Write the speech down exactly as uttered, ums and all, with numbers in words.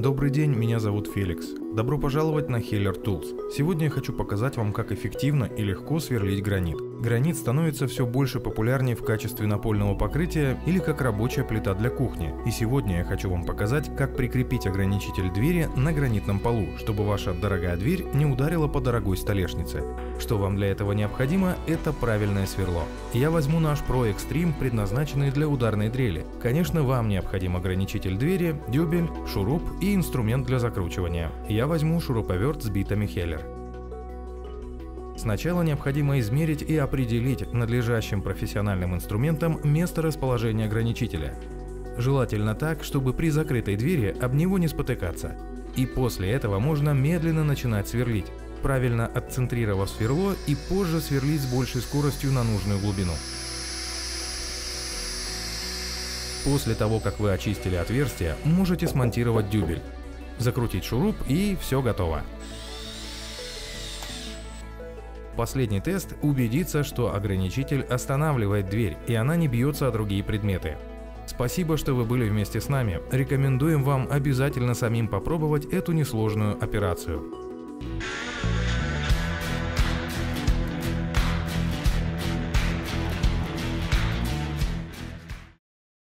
Добрый день, меня зовут Феликс. Добро пожаловать на Heller Tools. Сегодня я хочу показать вам, как эффективно и легко сверлить гранит. Гранит становится все больше популярнее в качестве напольного покрытия или как рабочая плита для кухни. И сегодня я хочу вам показать, как прикрепить ограничитель двери на гранитном полу, чтобы ваша дорогая дверь не ударила по дорогой столешнице. Что вам для этого необходимо, это правильное сверло. Я возьму наш Pro Extreme, предназначенный для ударной дрели. Конечно, вам необходим ограничитель двери, дюбель, шуруп и инструмент для закручивания. Я возьму шуруповерт с битами Heller. Сначала необходимо измерить и определить надлежащим профессиональным инструментом место расположения ограничителя. Желательно так, чтобы при закрытой двери об него не спотыкаться. И после этого можно медленно начинать сверлить, правильно отцентрировав сверло, и позже сверлить с большей скоростью на нужную глубину. После того, как вы очистили отверстие, можете смонтировать дюбель, закрутить шуруп, и все готово. Последний тест – убедиться, что ограничитель останавливает дверь и она не бьется о другие предметы. Спасибо, что вы были вместе с нами. Рекомендуем вам обязательно самим попробовать эту несложную операцию.